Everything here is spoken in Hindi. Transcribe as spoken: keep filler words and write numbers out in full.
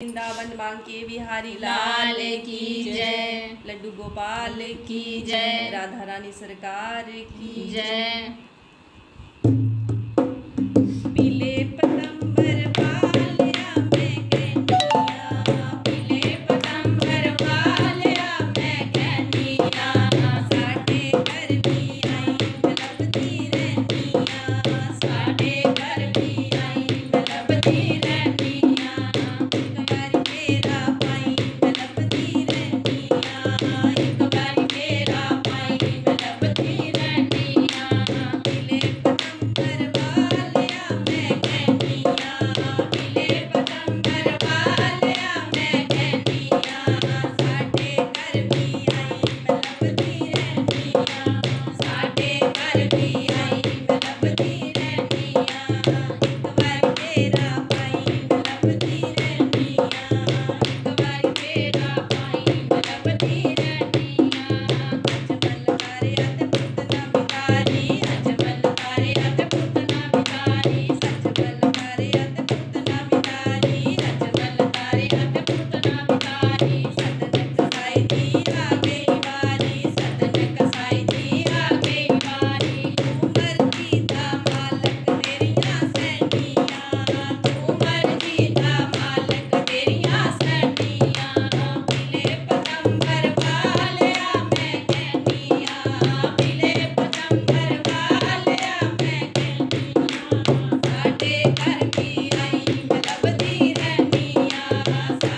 वृंदावन बांके बिहारी लाल की जय। लड्डू गोपाल की जय। राधा रानी सरकार की जय। पीले पतंबर वालिया मैं कहनिया, पीले पतंबर वालिया मैं कहनिया, साडे घर भी आई लभदी रहनिया, साडे घर भी आई लभदी रहनिया, एक बारी फेरा पाई लभदी रहनिया, एक बारी फेरा पाई लभदी रहनिया, पीले पतंबर वालिया मैं कहनिया, पीले पतंबर वालिया मैं कहनिया, साडे घर भी आई लभदी रहनिया, साडे घर भी आई लभदी रहनिया, एक बारी फेरा पाई लभदी रहनिया, एक बारी फेरा पाई लभदी रहनिया, अजमल तारे अत पुतना बिकारी, अजमल तारे अत पुतना बिकारी, अजमल तारे अत पुतना बिकारी, अजमल तारे अत पुतना बिकारी, सदन कसाई दी आ गई बारी, सदन कसाई दी आ गई बारी, उमर जीता मालक तेरियां सैनियां, उमर जीता मालक तेरियां सैनियां, पीले पतंबर वालिया मैं कहनिया, पीले पतंबर वालिया मैं कहनिया, साडे घर भी आई लभदी रहनिया,